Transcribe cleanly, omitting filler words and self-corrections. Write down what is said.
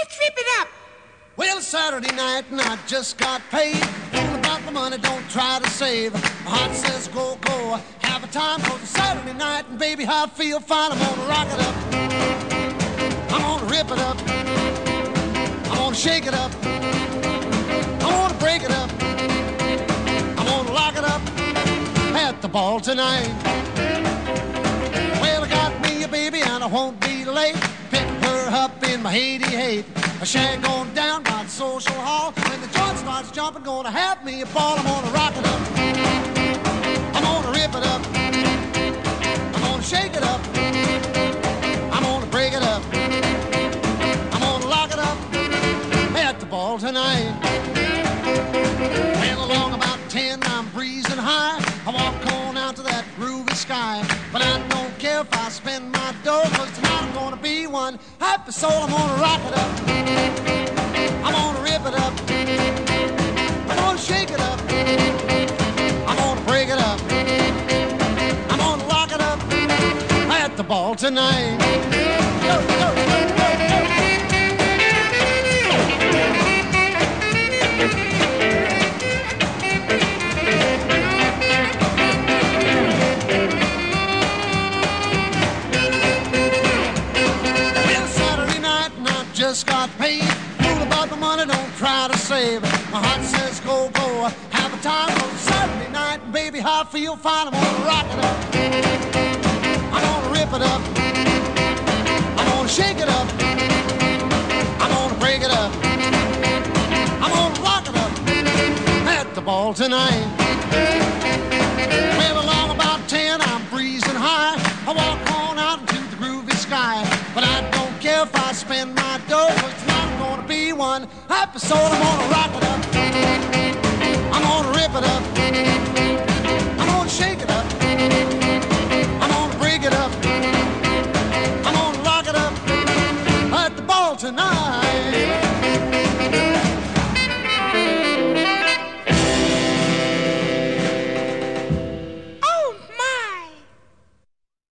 Let's rip it up. Well, it's Saturday night and I just got paid. All about the money, don't try to save. My heart says go, go, have a time. 'Cause it's Saturday night and baby, I feel fine. I'm gonna rock it up, I'm gonna rip it up, I'm gonna shake it up, I wanna break it up, I'm gonna lock it up at the ball tonight. Well, I got me a baby and I won't be late. Pick her up in my 88. A shag going down by the social hall. When the joint starts jumping, gonna have me a ball. I'm gonna rock it up, I'm gonna rip it up, I'm gonna shake it up, I'm gonna break it up, I'm gonna lock it up at the ball tonight. Well, along about 10, I'm breezing high. I walk on out to that groovy sky. But I don't care if I spend my dough, 'cause tonight I'm gonna be one happy soul. I'm gonna rock it up, I'm gonna rip it up, I'm gonna shake it up, I'm gonna break it up, I'm gonna lock it up at the ball tonight. Go, go, go, go, go. Just got paid. Fool about the money, don't try to save. My heart says go, go, have a time. On Saturday night, baby, I feel fine. I'm gonna rock it up, I'm gonna rip it up, I'm gonna shake it up, I'm gonna break it up, I'm gonna lock it up at the ball tonight. Well, along about 10, I'm breezing high. I walk on out into the groovy sky. But I don't care if I spend my dough, 'cause tonight I'm gonna be one happy soul. I'm gonna rock it up, I'm gonna rip it up, I'm gonna shake it up, I'm gonna break it up, I'm gonna lock it up at the ball tonight.